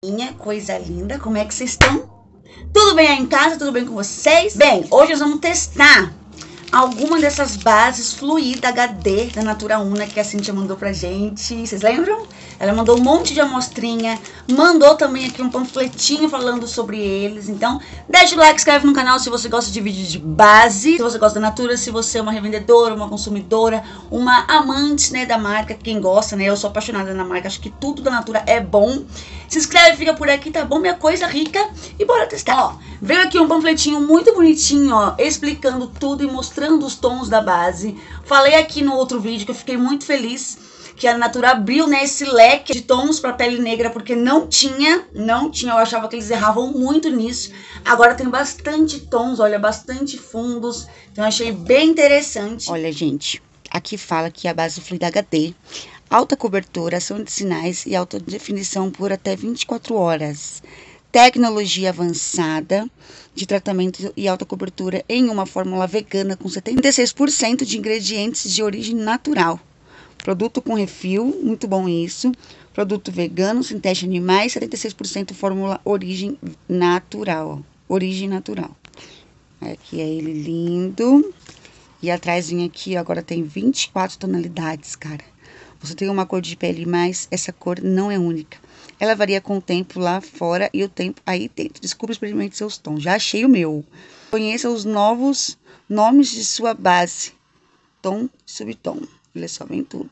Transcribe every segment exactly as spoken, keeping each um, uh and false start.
Minha coisa linda, como é que vocês estão? Tudo bem aí em casa? Tudo bem com vocês? Bem, hoje nós vamos testar alguma dessas bases Fluida H D da Natura Una que a Cíntia mandou pra gente. Vocês lembram? Ela mandou um monte de amostrinha, mandou também aqui um panfletinho falando sobre eles. Então, deixa o like, inscreve no canal se você gosta de vídeos de base, se você gosta da Natura, se você é uma revendedora, uma consumidora, uma amante, né, da marca, quem gosta, né? Eu sou apaixonada na marca, acho que tudo da Natura é bom. Se inscreve, fica por aqui, tá bom? Minha coisa rica. E bora testar. Ó, veio aqui um panfletinho muito bonitinho, ó, explicando tudo e mostrando os tons da base. Falei aqui no outro vídeo que eu fiquei muito feliz que a Natura abriu, né, esse leque de tons para pele negra, porque não tinha, não tinha, eu achava que eles erravam muito nisso. Agora tem bastante tons, olha, bastante fundos, então eu achei bem interessante. Olha, gente, aqui fala que a base Fluida H D, alta cobertura, ação de sinais e alta definição por até vinte e quatro horas. Tecnologia avançada de tratamento e alta cobertura em uma fórmula vegana com setenta e seis por cento de ingredientes de origem natural. Produto com refil, muito bom isso. Produto vegano, sem teste de animais, setenta e seis por cento fórmula origem natural. Origem natural. Aqui é ele lindo. E atrás vem aqui, agora tem vinte e quatro tonalidades, cara. Você tem uma cor de pele, mas essa cor não é única. Ela varia com o tempo lá fora e o tempo aí dentro. Descubra e experimente seus tons. Já achei o meu. Conheça os novos nomes de sua base. Tom e subtom. Olha só, vem tudo.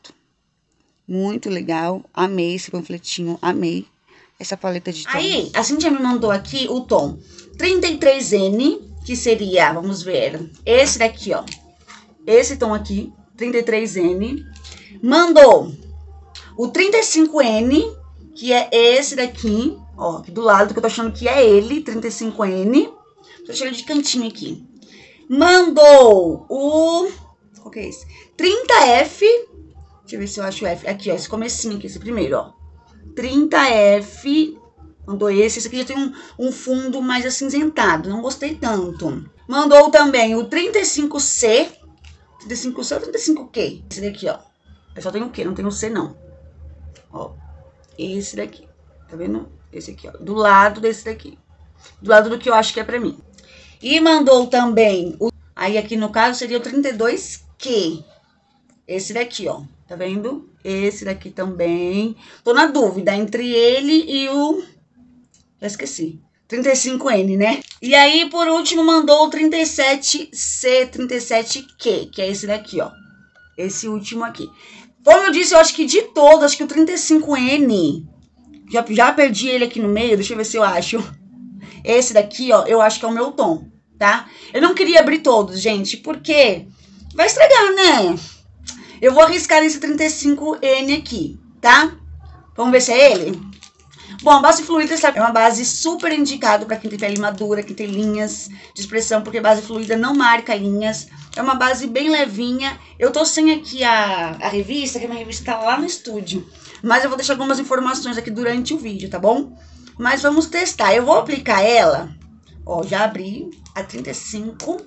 Muito legal. Amei esse panfletinho. Amei essa paleta de tons. Aí, a Cíntia me mandou aqui o tom trinta e três N, que seria, vamos ver, esse daqui, ó. Esse tom aqui, trinta e três N. Mandou o trinta e cinco N, que é esse daqui, ó, aqui do lado, que eu tô achando que é ele, trinta e cinco N. Tô achando de cantinho aqui. Mandou o... qual que é esse? trinta F. Deixa eu ver se eu acho o F. Aqui, ó, esse comecinho aqui, esse primeiro, ó. trinta F. Mandou esse. Esse aqui já tem um, um fundo mais acinzentado. Não gostei tanto. Mandou também o trinta e cinco C. trinta e cinco C ou trinta e cinco Q? Esse daqui, ó. Eu só tenho o Q, não tem o C, não. Ó. Esse daqui. Tá vendo? Esse aqui, ó. Do lado desse daqui. Do lado do que eu acho que é pra mim. E mandou também o... aí aqui no caso seria o trinta e dois Q. Esse daqui, ó. Tá vendo? Esse daqui também. Tô na dúvida entre ele e o... já esqueci. trinta e cinco N, né? E aí, por último, mandou o trinta e sete C, trinta e sete Q, que é esse daqui, ó. Esse último aqui. Como eu disse, eu acho que de todos, acho que o trinta e cinco N... Já, já perdi ele aqui no meio, deixa eu ver se eu acho. Esse daqui, ó, eu acho que é o meu tom, tá? Eu não queria abrir todos, gente, porque vai estragar, né? Eu vou arriscar nesse trinta e cinco N aqui, tá? Vamos ver se é ele? Bom, a base fluida é uma base super indicada para quem tem pele madura, quem tem linhas de expressão, porque base fluida não marca linhas. É uma base bem levinha. Eu tô sem aqui a, a revista, que a minha revista tá lá no estúdio. Mas eu vou deixar algumas informações aqui durante o vídeo, tá bom? Mas vamos testar. Eu vou aplicar ela. Ó, já abri a trinta e cinco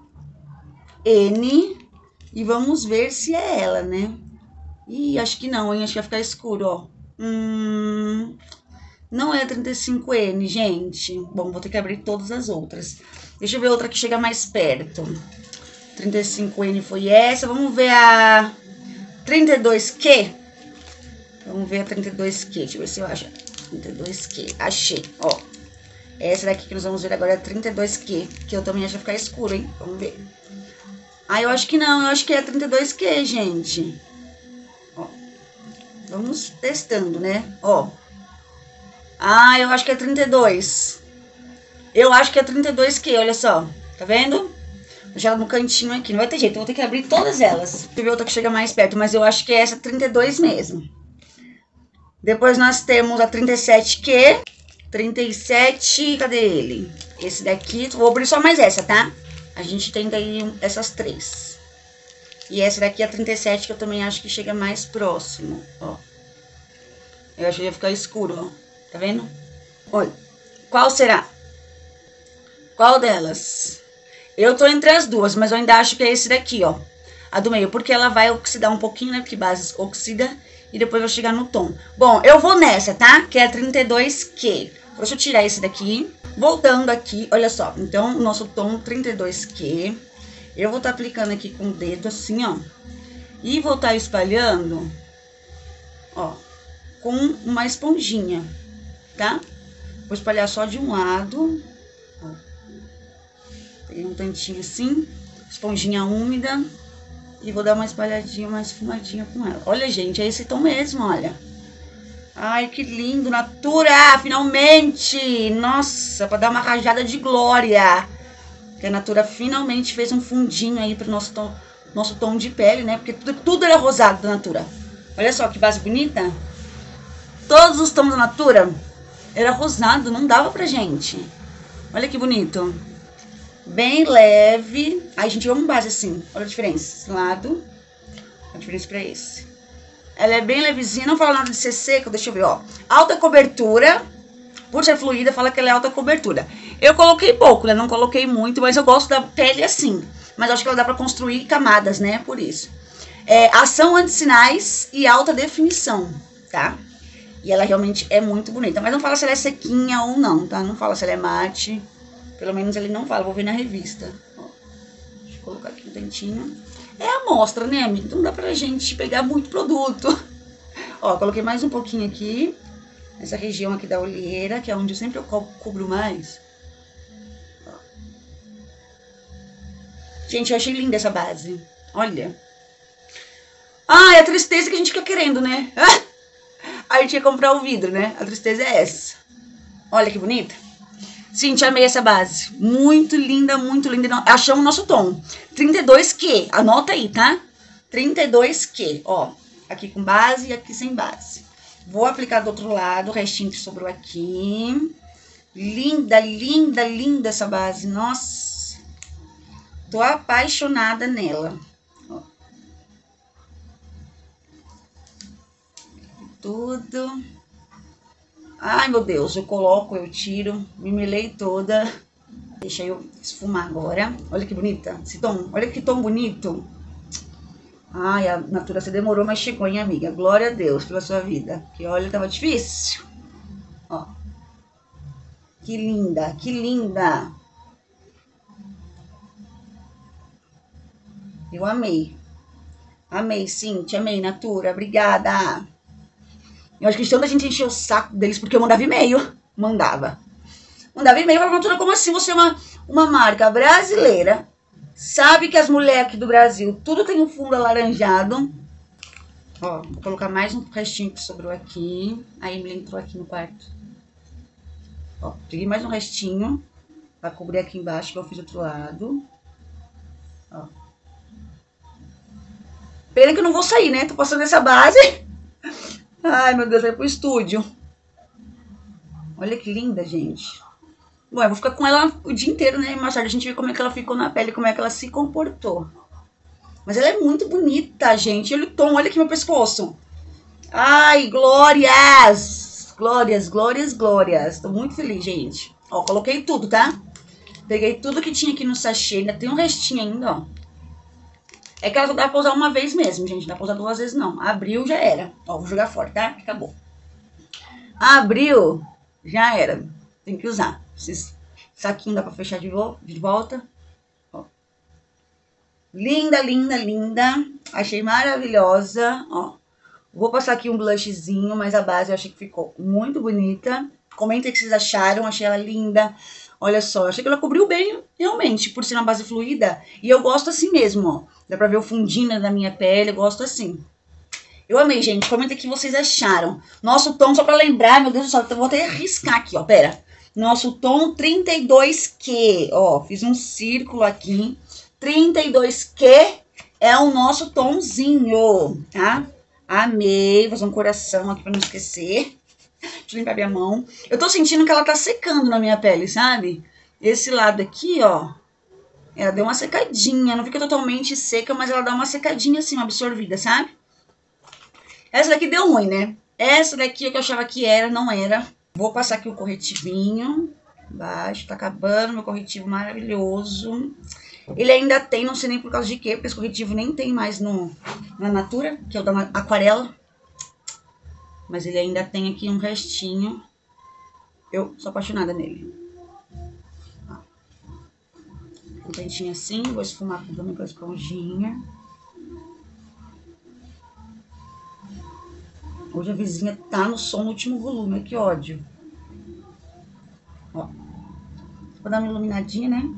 N. E vamos ver se é ela, né? Ih, acho que não, hein? Acho que vai ficar escuro, ó. Hum... Não é trinta e cinco N, gente. Bom, vou ter que abrir todas as outras. Deixa eu ver outra que chega mais perto. trinta e cinco N foi essa. Vamos ver a trinta e dois Q. Vamos ver a trinta e dois Q. Deixa eu ver se eu acho. trinta e dois Q. Achei, ó. Essa daqui que nós vamos ver agora é a trinta e dois Q. Que eu também acho que vai ficar escuro, hein? Vamos ver. Ah, eu acho que não. Eu acho que é a trinta e dois Q, gente. Ó. Vamos testando, né? Ó. Ah, eu acho que é trinta e dois. Eu acho que é trinta e dois Q, olha só. Tá vendo? Vou deixar ela no cantinho aqui. Não vai ter jeito, eu vou ter que abrir todas elas. Deixa eu ver outra que chega mais perto, mas eu acho que é essa trinta e dois mesmo. Depois nós temos a trinta e sete Q. trinta e sete, cadê ele? Esse daqui, vou abrir só mais essa, tá? A gente tem daí essas três. E essa daqui é a trinta e sete, que eu também acho que chega mais próximo, ó. Eu acho que vai ficar escuro, ó. Tá vendo? Olha, qual será? Qual delas? Eu tô entre as duas, mas eu ainda acho que é esse daqui, ó. A do meio, porque ela vai oxidar um pouquinho, né? Porque base oxida. e depois vou chegar no tom. Bom, eu vou nessa, tá? Que é trinta e dois Q. Deixa eu tirar esse daqui. Voltando aqui, olha só. Então, o nosso tom trinta e dois Q. Eu vou estar tá aplicando aqui com o dedo assim, ó. E vou estar tá espalhando, ó, com uma esponjinha, tá? Vou espalhar só de um lado. Ó. Tem um tantinho assim. Esponjinha úmida. E vou dar uma espalhadinha, uma esfumadinha com ela. Olha, gente, é esse tom mesmo, olha. Ai, que lindo, Natura, finalmente! Nossa, pra dar uma rajada de glória. Que a Natura finalmente fez um fundinho aí pro nosso tom, nosso tom de pele, né? Porque tudo, tudo era rosado da Natura. Olha só que base bonita. Todos os tons da Natura era rosado, não dava pra gente. Olha que bonito. Bem leve. Aí, gente, vamos base assim. Olha a diferença. Esse lado. A diferença pra esse. Ela é bem levezinha. Não fala nada de ser seca. Deixa eu ver, ó. Alta cobertura. Por ser fluida, fala que ela é alta cobertura. Eu coloquei pouco, né? Não coloquei muito, mas eu gosto da pele assim. Mas acho que ela dá pra construir camadas, né? Por isso. É, ação anti-sinais e alta definição, tá? E ela realmente é muito bonita. Mas não fala se ela é sequinha ou não, tá? Não fala se ela é mate. Pelo menos ele não fala, vou ver na revista. Ó, deixa eu colocar aqui um dentinho. É a amostra, né, amiga? Então dá pra gente pegar muito produto. Ó, coloquei mais um pouquinho aqui. Essa região aqui da olheira, que é onde eu sempre eu co cubro mais. Ó. Gente, eu achei linda essa base. Olha. Ah, é a tristeza que a gente fica querendo, né? Aí a gente ia comprar o vidro, né? A tristeza é essa. Olha que bonita. Gente, amei essa base. Muito linda, muito linda. Achamos o nosso tom. trinta e dois Q. Anota aí, tá? trinta e dois Q. Ó, aqui com base e aqui sem base. Vou aplicar do outro lado o restinho que sobrou aqui. Linda, linda, linda essa base. Nossa. Tô apaixonada nela. Ó. Tudo. Ai, meu Deus, eu coloco, eu tiro, me melei toda. Deixa eu esfumar agora. Olha que bonita esse tom, olha que tom bonito. Ai, a Natura, você demorou, mas chegou, hein, amiga? Glória a Deus pela sua vida. Que olha, tava difícil. Ó. Que linda, que linda. Eu amei. Amei, sim, te amei, Natura, obrigada. Eu acho que quando a gente encheu o saco deles, porque eu mandava e-mail. Mandava. Mandava e-mail pra Natura, como assim? Você é uma, uma marca brasileira. Sabe que as mulheres aqui do Brasil, tudo tem um fundo alaranjado. Ó, vou colocar mais um restinho que sobrou aqui. A Emily entrou aqui no quarto. Ó, peguei mais um restinho. Pra cobrir aqui embaixo, que eu fiz do outro lado. Ó. Pena que eu não vou sair, né? Tô passando essa base. Ai, meu Deus, vai pro estúdio. Olha que linda, gente. Bom, eu vou ficar com ela o dia inteiro, né? Mais tarde a gente vê como é que ela ficou na pele, como é que ela se comportou. Mas ela é muito bonita, gente. Olha o tom, olha aqui meu pescoço. Ai, glórias! Glórias, glórias, glórias. Tô muito feliz, gente. Ó, coloquei tudo, tá? Peguei tudo que tinha aqui no sachê. Ainda tem um restinho ainda, ó. É que ela só dá pra usar uma vez mesmo, gente. Não dá pra usar duas vezes, não. Abriu, já era. Ó, vou jogar fora, tá? Acabou. Abriu, já era. Tem que usar. Esse saquinho dá pra fechar de, vo de volta. Ó. Linda, linda, linda. Achei maravilhosa, ó. Vou passar aqui um blushzinho, mas a base eu achei que ficou muito bonita. Comentem o que vocês acharam. Achei ela linda. Olha só, achei que ela cobriu bem, realmente, por ser uma base fluida. E eu gosto assim mesmo, ó. Dá pra ver o fundinho da minha pele, eu gosto assim. Eu amei, gente. Comenta o que vocês acharam. Nosso tom, só pra lembrar, meu Deus do céu, eu vou até arriscar aqui, ó, pera. Nosso tom trinta e dois Q, ó, fiz um círculo aqui. trinta e dois Q é o nosso tomzinho, tá? Amei, vou fazer um coração aqui pra não esquecer. Deixa eu limpar minha mão. Eu tô sentindo que ela tá secando na minha pele, sabe? Esse lado aqui, ó. Ela deu uma secadinha. Não fica totalmente seca, mas ela dá uma secadinha assim, uma absorvida, sabe? Essa daqui deu ruim, né? Essa daqui é o que eu achava que era, não era. Vou passar aqui o corretivinho. Embaixo, tá acabando. Meu corretivo maravilhoso. Ele ainda tem, não sei nem por causa de quê, porque esse corretivo nem tem mais no, na Natura, que é o da aquarela. Mas ele ainda tem aqui um restinho. Eu sou apaixonada nele. Um dentinho assim, vou esfumar também com a esponjinha. Hoje a vizinha tá no som no último volume, que ódio. Ó. Vou dar uma iluminadinha, né?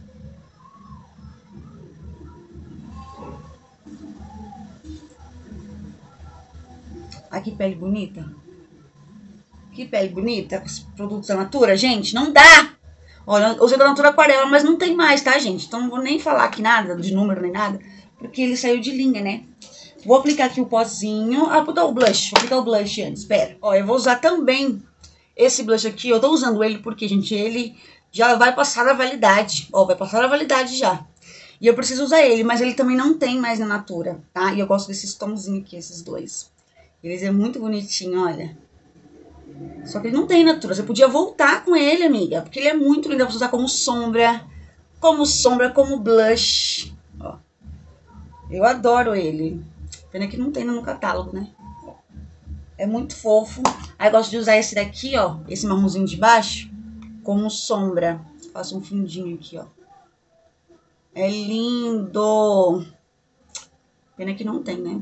Ai, que pele bonita. Que pele bonita com os produtos da Natura, gente. Não dá! Olha, eu usei da Natura Aquarela, mas não tem mais, tá, gente? Então não vou nem falar aqui nada de número nem nada, porque ele saiu de linha, né? Vou aplicar aqui o pozinho. Ah, vou dar o blush. Vou aplicar o blush antes, espera. Ó, eu vou usar também esse blush aqui. Eu tô usando ele porque, gente, ele já vai passar da validade. Ó, vai passar da validade já. E eu preciso usar ele, mas ele também não tem mais na Natura, tá? E eu gosto desses tomzinhos aqui, esses dois. Eles é muito bonitinho, olha. Só que ele não tem Natura. Você podia voltar com ele, amiga. Porque ele é muito lindo. Dá pra usar como sombra. Como sombra, como blush. Ó. Eu adoro ele. Pena que não tem no catálogo, né? É muito fofo. Aí eu gosto de usar esse daqui, ó. Esse marronzinho de baixo. Como sombra. Faço um fundinho aqui, ó. É lindo. Pena que não tem, né?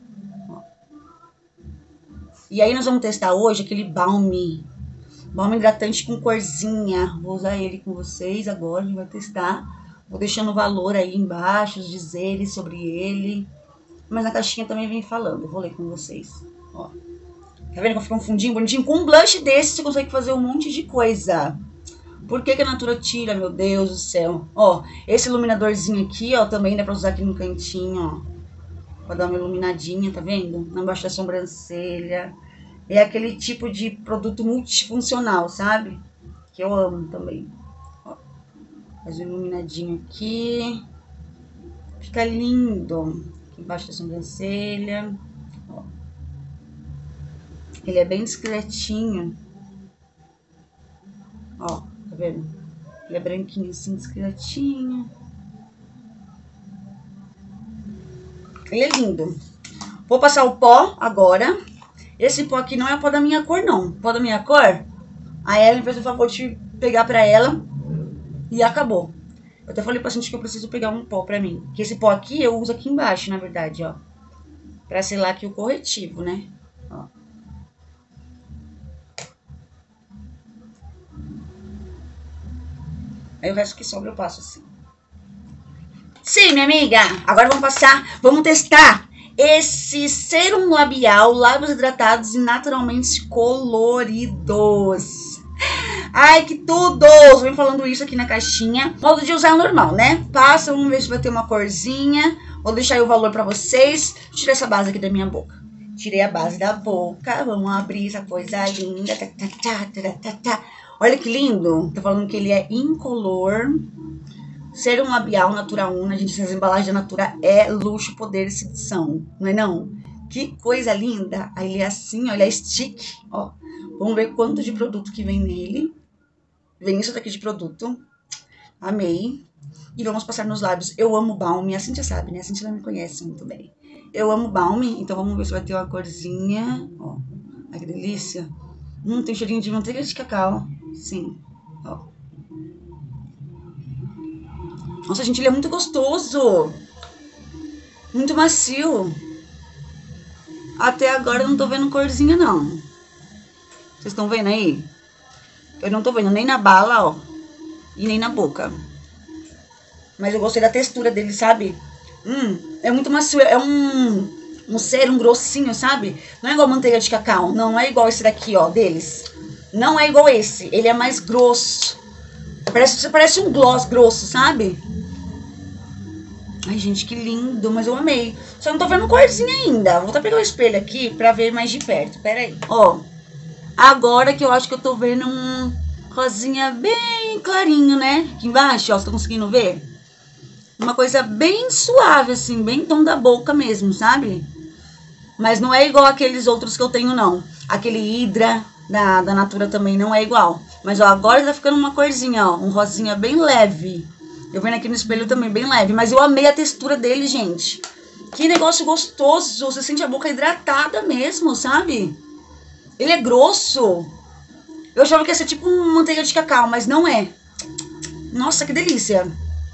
E aí nós vamos testar hoje aquele balme. Balme hidratante com corzinha. Vou usar ele com vocês agora, a gente vai testar. Vou deixando o valor aí embaixo, os dizeres sobre ele. Mas na caixinha também vem falando, eu vou ler com vocês. Ó. Tá vendo que fica um fundinho bonitinho? Com um blush desse você consegue fazer um monte de coisa. Por que que a Natura tira, meu Deus do céu? Ó, esse iluminadorzinho aqui, ó, também dá pra usar aqui no cantinho, ó. Pra dar uma iluminadinha, tá vendo? Embaixo da sobrancelha. É aquele tipo de produto multifuncional, sabe? Que eu amo também. Ó, faz um iluminadinho aqui. Fica lindo. Aqui embaixo da sobrancelha. Ó. Ele é bem discretinho. Ó, tá vendo? Ele é branquinho assim, discretinho. Ele é lindo. Vou passar o pó agora. Esse pó aqui não é o pó da minha cor, não. O pó da minha cor, a Ellen fez o favor de pegar pra ela e acabou. Eu até falei pra gente que eu preciso pegar um pó pra mim. Que esse pó aqui eu uso aqui embaixo, na verdade, ó. Pra selar aqui o corretivo, né? Ó. Aí o resto que sobra eu passo assim. Sim, minha amiga. Agora vamos passar, vamos testar esse sérum labial, lábios hidratados e naturalmente coloridos. Ai, que tudo! Vem falando isso aqui na caixinha. Modo de usar normal, né? Passa, vamos ver se vai ter uma corzinha. Vou deixar aí o valor pra vocês. Tirei essa base aqui da minha boca. Tirei a base da boca. Vamos abrir essa coisa linda. Tá, tá, tá, tá, tá, tá. Olha que lindo. Tá falando que ele é incolor. Sérum labial Natura Una, gente, essas embalagens da Natura é luxo, poder e sedução, não é não? Que coisa linda! Aí ele é assim, ó, ele é stick, ó. Vamos ver quanto de produto que vem nele. Vem isso daqui de produto. Amei. E vamos passar nos lábios. Eu amo balme, a Cintia sabe, né? A Cintia me conhece muito bem. Eu amo balme, então vamos ver se vai ter uma corzinha. Ó, ai que delícia. Hum, tem cheirinho de manteiga de cacau. Sim, ó. Nossa, gente, ele é muito gostoso. Muito macio. Até agora eu não tô vendo corzinha, não. Vocês estão vendo aí? Eu não tô vendo nem na bala, ó. E nem na boca. Mas eu gostei da textura dele, sabe? Hum, é muito macio. É um, um sérum grossinho, sabe? Não é igual manteiga de cacau. Não, não é igual esse daqui, ó, deles. Não é igual esse. Ele é mais grosso. Parece, parece um gloss grosso, sabe? Ai, gente, que lindo, mas eu amei. Só não tô vendo corzinha ainda. Vou até pegar o espelho aqui pra ver mais de perto. Pera aí. Ó, agora que eu acho que eu tô vendo um rosinha bem clarinho, né? Aqui embaixo, ó, você tá conseguindo ver? Uma coisa bem suave, assim, bem tom da boca mesmo, sabe? Mas não é igual aqueles outros que eu tenho, não. Aquele Hydra da, da Natura também não é igual. Mas, ó, agora tá ficando uma corzinha, ó. Um rosinha bem leve. Eu vendo aqui no espelho também bem leve. Mas eu amei a textura dele, gente. Que negócio gostoso. Você sente a boca hidratada mesmo, sabe? Ele é grosso. Eu achava que ia ser tipo um manteiga de cacau, mas não é. Nossa, que delícia.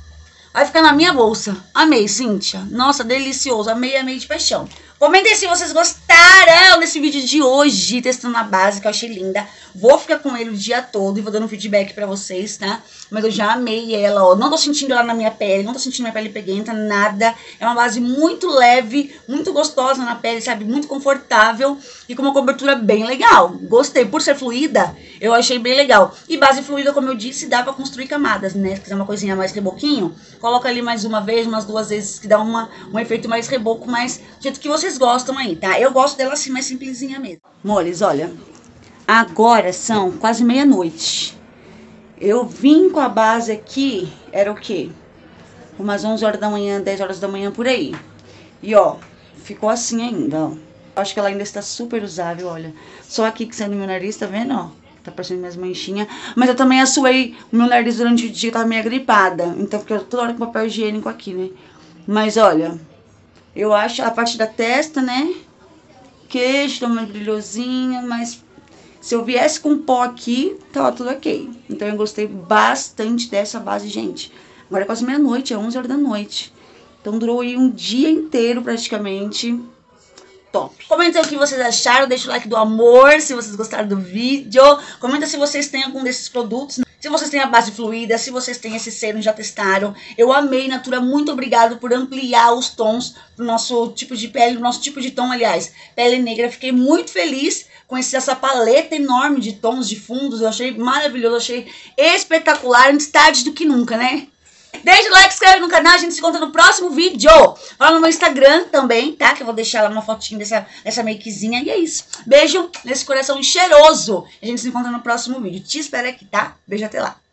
Vai ficar na minha bolsa. Amei, Cíntia. Nossa, delicioso. Amei, amei de paixão. Comentem se vocês gostaram desse vídeo de hoje, testando a base, que eu achei linda. Vou ficar com ele o dia todo e vou dando feedback pra vocês, tá? Mas eu já amei ela, ó. Não tô sentindo ela na minha pele, não tô sentindo minha pele peguenta, nada. É uma base muito leve, muito gostosa na pele, sabe? Muito confortável e com uma cobertura bem legal. Gostei. Por ser fluida, eu achei bem legal. E base fluida, como eu disse, dá pra construir camadas, né? Se quiser uma coisinha mais reboquinho, coloca ali mais uma vez, umas duas vezes, que dá uma, um efeito mais reboco, mais do jeito que vocês gostam aí, tá? Eu gosto dela assim, mais simplesinha mesmo. Moles, olha, agora são quase meia-noite. Eu vim com a base aqui, era o quê? Umas onze horas da manhã, dez horas da manhã, por aí. E ó, ficou assim ainda, ó. Acho que ela ainda está super usável, olha. Só aqui que saindo meu nariz, tá vendo, ó? Tá parecendo minhas manchinhas. Mas eu também assuei o meu nariz durante o dia, eu tava meio gripada. Então, porque eu tô toda hora com papel higiênico aqui, né? Mas olha, eu acho a parte da testa, né? Queixo, dá uma brilhosinha, mas se eu viesse com pó aqui, tava tudo ok. Então eu gostei bastante dessa base, gente. Agora é quase meia-noite, é onze horas da noite. Então durou aí um dia inteiro praticamente. Top. Comenta o que vocês acharam, deixa o like do amor se vocês gostaram do vídeo. Comenta se vocês têm algum desses produtos, se vocês têm a base fluida, se vocês têm esse serum, já testaram. Eu amei, Natura, muito obrigado por ampliar os tons pro nosso tipo de pele, pro nosso tipo de tom, aliás, pele negra. Fiquei muito feliz com esse, essa paleta enorme de tons, de fundos. Eu achei maravilhoso, achei espetacular, antes tarde do que nunca, né? Deixa o like, se inscreve no canal, a gente se encontra no próximo vídeo. Lá no meu Instagram também, tá? Que eu vou deixar lá uma fotinha dessa, dessa makezinha. E é isso. Beijo nesse coração cheiroso. A gente se encontra no próximo vídeo. Te espero aqui, tá? Beijo, até lá.